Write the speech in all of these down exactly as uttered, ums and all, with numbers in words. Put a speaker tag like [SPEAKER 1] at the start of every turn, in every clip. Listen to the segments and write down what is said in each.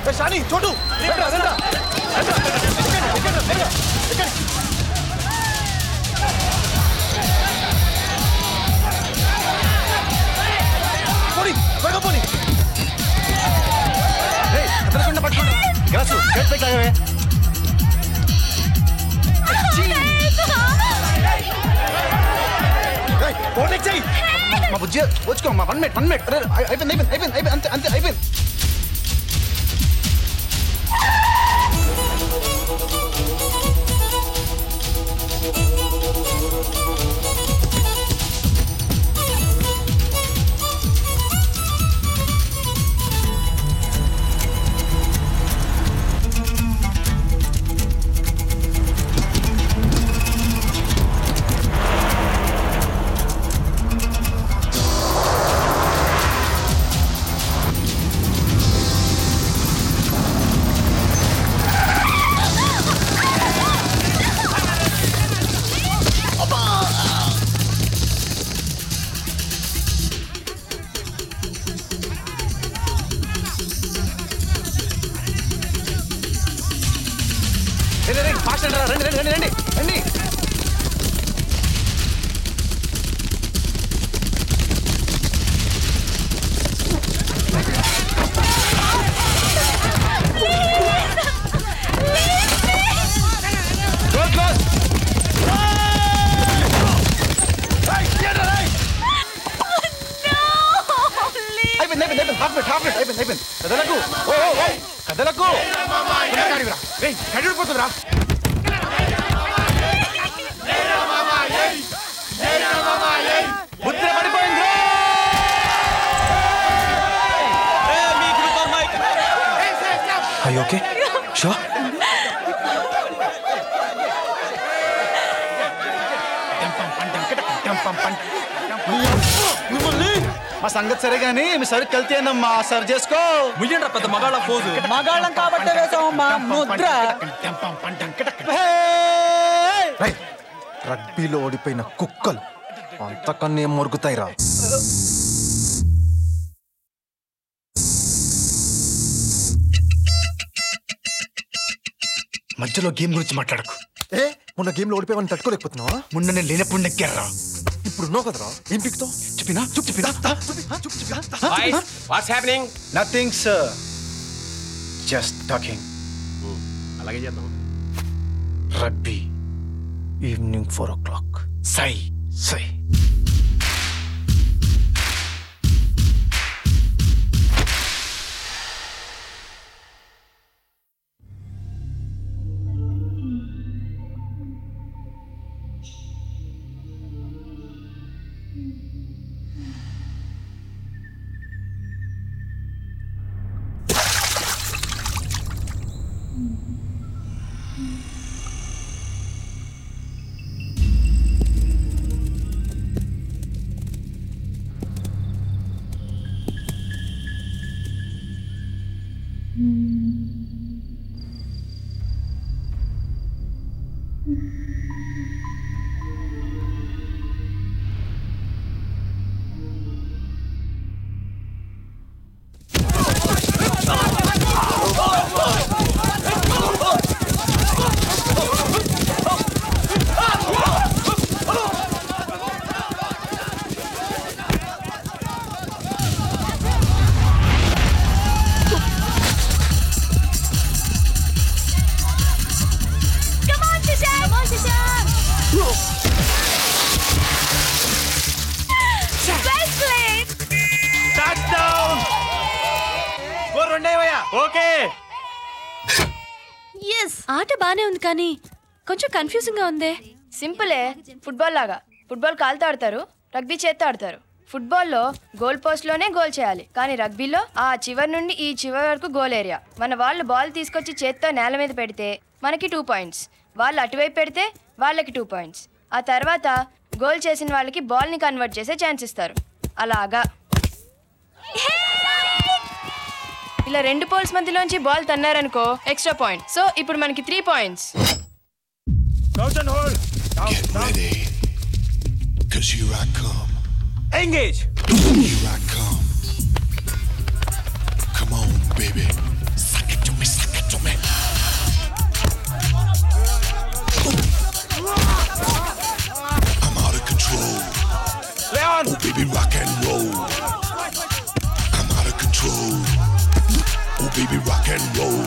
[SPEAKER 1] शानी छोटू పోనీ త్వరగా పోనీ అతను పట్టుకుంటా గ్లాసు గేట్ పైకి లాగవే పోనీ చెయ్యి మా బుజ్జి వచ్చుకో మా వన్ మినిట్ వన్ మినిట్ అయిపోయింది అయిపోయింది అయిపోయింది అయిపోయింది అంతే అంతే అయిపోయింది రండి రండి రండి రండి రండి అయిపోయింది అయిపోయింది హాఫ్ మినిట్ హాఫ్ మినిట్ అయిపోయింది అయిపోయింది కదలకు ఓ ఓ కదలకు కడిపోతుందిరా బుద్ధి పడిపోయింది ఓకే షో మా సంగతి సరే గానీ మీ సరికి వెళ్తేనమ్మా సరి చేసుకో
[SPEAKER 2] ముయ్యండి పెద్ద మగాళ్ళ పోజు
[SPEAKER 3] మగాళ్ళం కాబట్టి వేసామమ్మా ముద్ర
[SPEAKER 1] రగ్బీలో ఓడిపోయిన కుక్కలు అంతకన్నా ఏం మొరుగుతాయిరా మధ్యలో గేమ్ గురించి మాట్లాడకు ఏ మొన్న గేమ్ లో ఓడిపోయామని తట్టుకోలేకపోతున్నావా మొన్న నేను లేనప్పుడు నెక్కారా ఇప్పుడు ఉన్నావు కదరా ఏం పిక్తో చెప్పినా చూపు చెప్పినా
[SPEAKER 2] what's happening
[SPEAKER 1] nothing sir just talking
[SPEAKER 2] అలాగే చేద్దాం
[SPEAKER 1] rugby evening four o'clock సై సై
[SPEAKER 4] ఆట బానే ఉంది కానీ కొంచెం కన్ఫ్యూజింగ్ గా ఉంది.
[SPEAKER 5] సింపులే, ఫుట్బాల్ లాగా. ఫుట్బాల్ కాలుతో ఆడతారు, రగ్బీ చేత్తో ఆడతారు. ఫుట్బాల్లో గోల్ పోస్ట్ లోనే గోల్ చేయాలి, కానీ రగ్బీలో ఆ చివరి నుండి ఈ చివరి వరకు గోల్ ఏరియా. మన వాళ్ళు బాల్ తీసుకొచ్చి చేత్తో నేల మీద పెడితే మనకి టూ పాయింట్స్, వాళ్ళు అటువైపు పెడితే వాళ్ళకి టూ పాయింట్స్. ఆ తర్వాత గోల్ చేసిన వాళ్ళకి బాల్ ని కన్వర్ట్ చేసే ఛాన్స్ ఇస్తారు. అలాగా ఇలా రెండు పోల్స్ మధ్యలోంచి బాల్ తన్నారనుకో ఎక్స్ట్రా పాయింట్. సో ఇప్పుడు మనకి three points.
[SPEAKER 6] Get ready, cause here I come.
[SPEAKER 2] Engage.
[SPEAKER 6] Here I come. Come on, baby. Suck it and roll.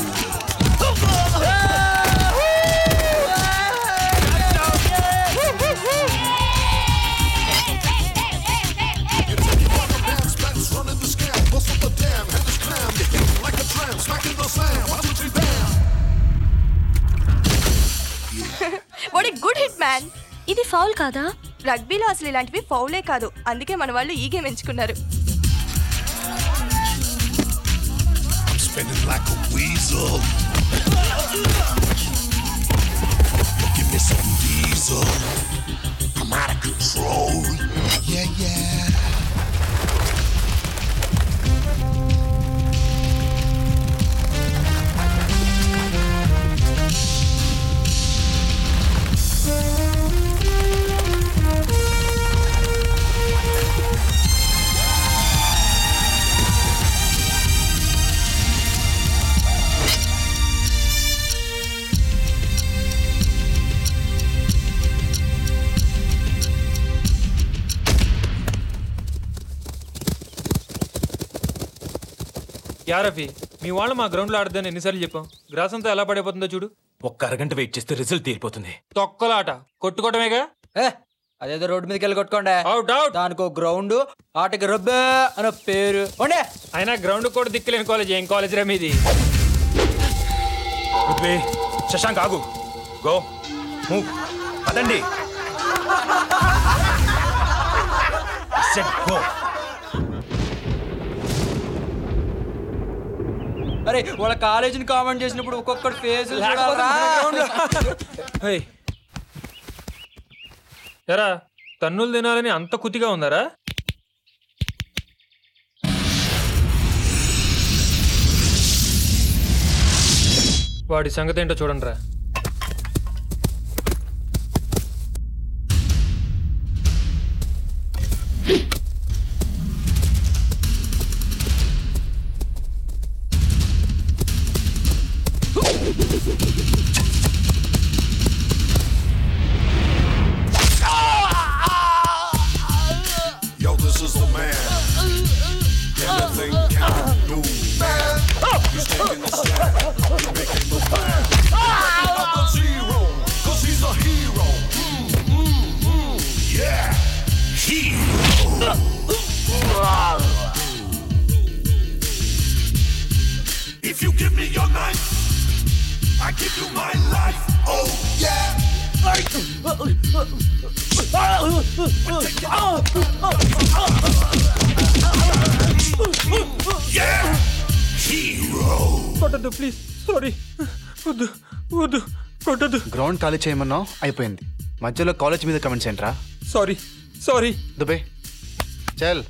[SPEAKER 5] What a good hit man.
[SPEAKER 4] ఇది ఫౌల్ కాదా?
[SPEAKER 5] రగ్బీలో అసలు ఇలాంటివి ఫౌలే కాదు, అందుకే మన వాళ్ళు ఈ గేమ్ ఎంచుకున్నారు.
[SPEAKER 6] I'm spinning like a weasel. Give me some diesel. I'm out of control. Yeah, yeah.
[SPEAKER 2] యారఫీ, మీ వాళ్ళు మా గ్రౌండ్ లో ఆడదని ఎన్నిసార్లు చెప్పాం? గ్రాస్ అంతా ఎలా పడిపోతుందో చూడు.
[SPEAKER 1] ఒక్క అరగంట వెయిట్ చేస్తే రిజల్ట్ తీరిపోతుంది.
[SPEAKER 2] తొక్కలాట కొట్టుకోవటమేగా.
[SPEAKER 3] ఏ అదేదో రోడ్డు మీదకి వెళ్ళి కొట్టుకోండి.
[SPEAKER 2] Out out.
[SPEAKER 3] దానికి ఒక గ్రౌండ్, ఆటకి రబ్బే అనే పేరు ఉండే.
[SPEAKER 2] అయినా గ్రౌండ్ కూడా దిక్కులేని కాలేజ్. ఏం కాలేజ్ రా మీది?
[SPEAKER 1] పృథ్వీ, శశాంక్ ఆగు. గో మూవ్ అదండి. Set go.
[SPEAKER 3] అరే వాళ్ళ కాలేజీని కామెంట్ చేసినప్పుడు ఒక్కొక్కటి ఫేస్
[SPEAKER 2] ఎరా తన్నులు తినాలని అంత కుతిగా ఉందారా? వాడి సంగతి ఏంటో చూడండి రా.
[SPEAKER 6] Yo, this is the man. Anything can do, man. He's taking the stand. He's making the plan. Up the zero, cause he's a hero. Mm, mm, mm. Yeah, hero. If you give me your knife, I give you my life. Oh, yeah. Yeah, hero.
[SPEAKER 2] కొట్టద్దు please, sorry. వద్దు వద్దు కొట్టద్దు.
[SPEAKER 7] Ground ఖాళీ చేయమన్నావు, అయిపోయింది. మధ్యలో college మీద comments ఏంట్రా?
[SPEAKER 2] Sorry sorry.
[SPEAKER 7] Dubey చల్.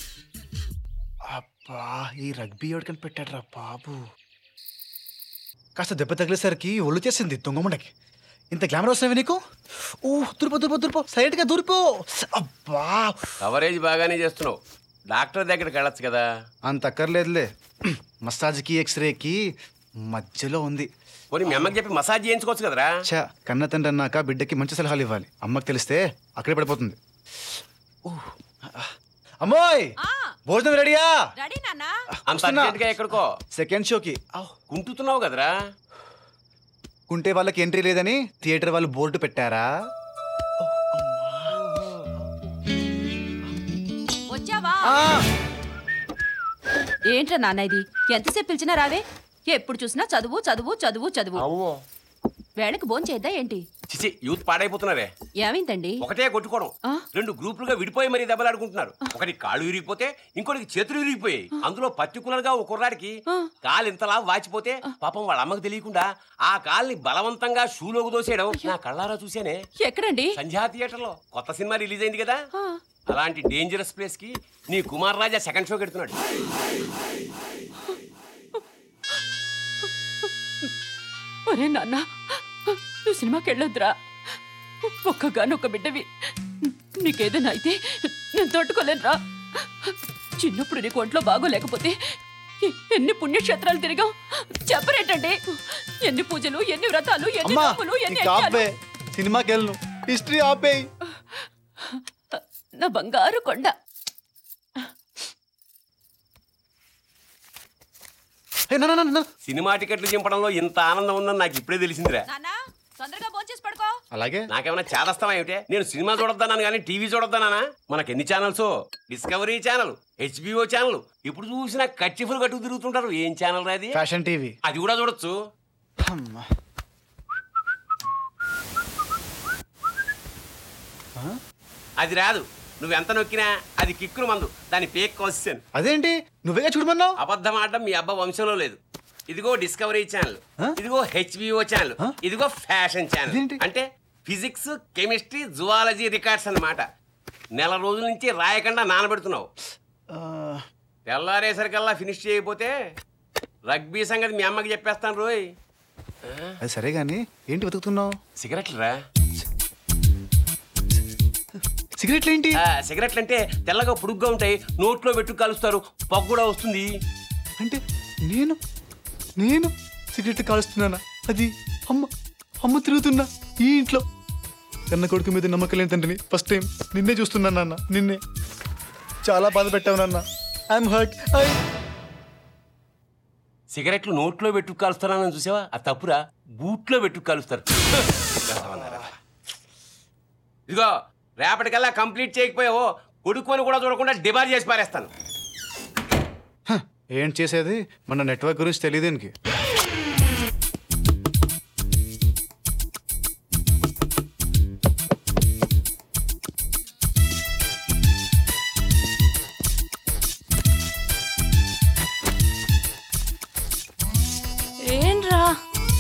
[SPEAKER 7] అబ్బా, ఈ రగ్బీ ఎవడికని పెట్టాడ్రా బాబు. కాస్త దెబ్బ తగిలేసరికి ఒళ్ళు చేసింది దొంగముండకి. ఇంత గ్లామర్ వస్తావి నీకు? ఓ దుర్పో దుర్పో దుర్పో సైడ్గా దూరిపో. అబ్బా,
[SPEAKER 8] కవరేజ్ బాగానే చేస్తున్నావు. డాక్టర్ దగ్గరికి వెళ్ళొచ్చు కదా.
[SPEAKER 7] అంత అక్కర్లేదులే. మసాజ్కి ఎక్స్రేకి మధ్యలో ఉంది.
[SPEAKER 8] పోనీ మీ అమ్మకి చెప్పి మసాజ్ చేయించుకోవచ్చు కదరా.
[SPEAKER 7] చా, కన్న తండ్రి అన్నాక బిడ్డకి మంచి సలహాలు ఇవ్వాలి. అమ్మకి తెలిస్తే అక్కడే పడిపోతుంది. అమ్మోయ్, భోజనం రెడీయా?
[SPEAKER 8] అంత అర్జెంట్ గా ఎక్కడికో
[SPEAKER 7] సెకండ్ షోకి.
[SPEAKER 8] కుంటున్నావు కదరా.
[SPEAKER 7] కుంటే వాళ్ళకి ఎంట్రీ లేదని థియేటర్ వాళ్ళు బోర్డు పెట్టారా?
[SPEAKER 9] ఏంట్రా నాన్న ఇది? ఎంతసేపు పిలిచినా రావే? ఎప్పుడు చూసినా చదువు చదువు చదువు చదువు. వేళకి భోజనం చేద్దా ఏంటి?
[SPEAKER 8] చిచి, యూత్ పాడైపోతున్నారే.
[SPEAKER 9] ఏమైందండి?
[SPEAKER 8] ఒకటే కొట్టుకోవడం. రెండు గ్రూపులుగా విడిపోయి మరీ దెబ్బలాడుకుంటున్నారు. ఒకటి కాళ్ళు విరిగిపోతే ఇంకోటికి చేతులు విరిగిపోయాయి. అందులో పర్టికులర్ గా ఒక కుర్రాడికి కాలు ఇంతలా వాచిపోతే పాపం వాళ్ళ అమ్మకి తెలియకుండా ఆ కాల్ని బలవంతంగా షూలోకి దోసేయడం నా కళ్ళారా చూసానే.
[SPEAKER 9] ఎక్కడండి?
[SPEAKER 8] సంధ్యా థియేటర్ లో కొత్త సినిమా రిలీజ్ అయింది కదా. అలాంటి డేంజరస్ ప్లేస్ కి నీ కుమార్ రాజా సెకండ్ షో పెడుతున్నాడు.
[SPEAKER 9] ఒరే నాన్న, నువ్వు సినిమాకి వెళ్ళొద్దురా. ఒక్కగానొక్క బిడ్డవి. నీకేదైనా అయితే నేను తట్టుకోలేనురా. చిన్నప్పుడు నీకు ఒంట్లో బాగోలేకపోతే ఎన్ని పుణ్యక్షేత్రాలు తిరిగాం చెప్పరేటండి. ఎన్ని పూజలు, ఎన్ని వ్రతాలు, ఎన్ని నోములు, ఎన్ని
[SPEAKER 7] సినిమాకి వెళ్ళను. హిస్టరీ ఆపే.
[SPEAKER 9] నా బంగారు కొండ.
[SPEAKER 7] ఏ, నా, నా, నా, నా.
[SPEAKER 8] సినిమా టికెట్లు చింపడంలో ఇంత ఆనందం ఉందని నాకు ఇప్పుడే తెలిసిందిరా.
[SPEAKER 9] నానా తొందరగా భోంచేసి పడుకో.
[SPEAKER 7] అలాగే
[SPEAKER 8] నాకేమైనా చేదస్తావా ఏమిటే? నేను సినిమా చూడొద్దన్నాను కానీ టీవీ చూడొద్దన్నానా? మనకి ఎన్ని channels? Discovery channel, HBO channel. ఇప్పుడు చూసినా కచ్చిఫులు కట్టుకు తిరుగుతుంటారు. ఏం ఛానల్ రాది?
[SPEAKER 7] Fashion TV.
[SPEAKER 8] అది కూడా చూడొచ్చు.
[SPEAKER 7] అమ్మా.
[SPEAKER 8] అది రాదు. నువ్వెంత నొక్కినా అది కిక్కును మందు. దాని పేక్ కోసేసాను.
[SPEAKER 7] అదేంటి నువ్వేగా చూడమన్నావు?
[SPEAKER 8] అబద్ధం ఆడడం మీ అబ్బా వంశంలో లేదు. ఇదిగో డిస్కవరీ ఛానల్,
[SPEAKER 7] ఆ?
[SPEAKER 8] ఇదిగో హెచ్బిఓ ఛానల్,
[SPEAKER 7] ఆ?
[SPEAKER 8] ఇదిగో ఫ్యాషన్ ఛానల్.
[SPEAKER 7] ఇదేంటి?
[SPEAKER 8] అంటే ఫిజిక్స్, కెమిస్ట్రీ, జువాలజీ రికార్డ్స్ అన్నమాట. నెల రోజుల నుంచి రాయకుండా నానబెడుతున్నావు.
[SPEAKER 7] ఆ,
[SPEAKER 8] తెల్లారేసరికల్లా ఫినిష్ చేయకపోతే రగ్బీ సంగతి మీ అమ్మకి చెప్పేస్తాను రోయ్.
[SPEAKER 7] అది సరే గాని ఏంటి వెతుకుతున్నావు?
[SPEAKER 8] సిగరెట్లు రా.
[SPEAKER 7] సిగరెట్లు ఏంటి?
[SPEAKER 8] ఆ, సిగరెట్లు అంటే తెల్లగా పొడుగ్గా ఉంటాయి, నోట్లో పెట్టు కాలుస్తారు, పొగ కూడా వస్తుంది.
[SPEAKER 7] అంటే నేను నేను సిగరెట్ కాలుస్తున్నానా? అది అమ్మ అమ్మ తిరుగుతున్నా ఈ ఇంట్లో. కన్న కొడుకు మీద నమ్మకం లేని తండ్రిని ఫస్ట్ టైం నిన్నే చూస్తున్నాను నాన్న. నిన్నే చాలా బాధ పెట్టావు నాన్న. I'm hurt. ఐ
[SPEAKER 8] సిగరెట్లు నోట్లో పెట్టు కాలుస్తానని చూసావా? అది తప్పురా. బూట్లో పెట్టు కాలుస్తారు. ఇదిగో రేపటికల్లా కంప్లీట్ చేయకపోయావో కొడుకుని కూడా చూడకుండా డిబార్ చేసి పారేస్తాను.
[SPEAKER 7] ఏం చేసేది? మన నెట్వర్క్ గురించి తెలియదు దీనికి.
[SPEAKER 4] ఏంట్రా?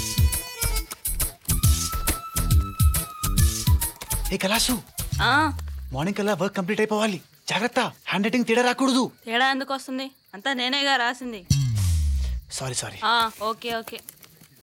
[SPEAKER 7] ఏ కలాసు,
[SPEAKER 4] ఆ,
[SPEAKER 7] మార్నింగ్ కల్లా వర్క్ కంప్లీట్ అయిపోవాలి. జాగ్రత్త, హ్యాండ్ రైటింగ్ తేడా రాకూడదు.
[SPEAKER 4] తేడా ఎందుకు వస్తుంది? అంతా నేనేగా రాసింది.
[SPEAKER 7] Sorry sorry.
[SPEAKER 4] ఆ, ఓకే ఓకే.